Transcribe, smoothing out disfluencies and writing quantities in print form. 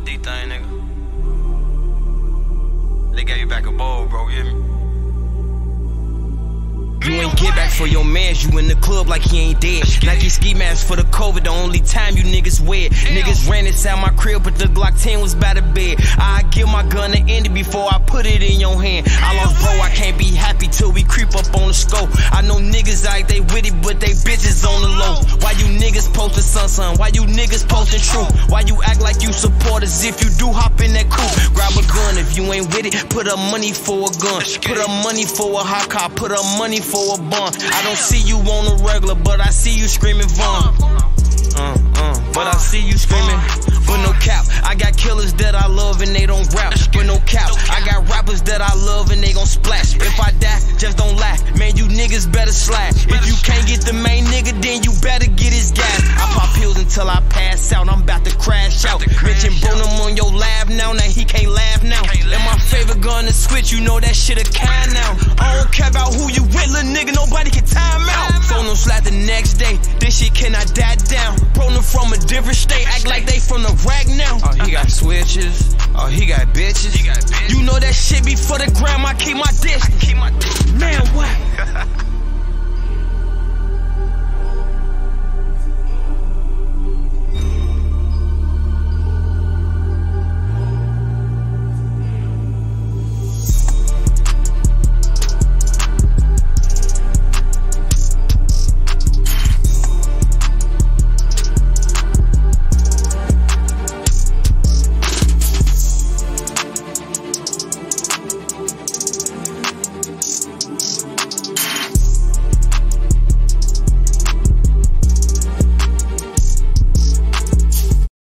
DThang, nigga. They gave you back a bowl, bro, you hear me? You ain't get back for your mans, you in the club like he ain't dead. Nike ski mask for the COVID, the only time you niggas wear. Niggas ran inside my crib, but the Glock 10 was by the bed. I give my gun to Andy before I put it in your hand. I lost bro, I can't be happy till we creep up on the scope. I know niggas like they with it, but they bitches on the low. Why you niggas posting sun? Why you niggas posting truth? Why you act like you support us if you do hop in that coupe? Grab a gun if you ain't with it, put up money for a gun. Put up money for a hot car, put up money for a bond. I don't see you on the regular, but I see you screaming Vaughn. But I see you screaming, but no cap. I got killers that I love and they don't rap, but no cap. I got rappers that I love and they gon' splash. If I die, just don't laugh. Man, you niggas better slack. If you can't get the main nigga, then you better get his gas. I pop pills until I pass out. I'm about to crash out. Mention Bonum on your lab now he can't laugh now. And my favorite gun to switch, you know that shit a kind now. I don't care about who you with, little nigga, nobody can time out. Phone them slap the next day, this shit cannot die down. Bro them from a different state, act like they from the rack now. Oh, he got switches, oh, he got bitches. You know that shit be for the gram, I keep my distance.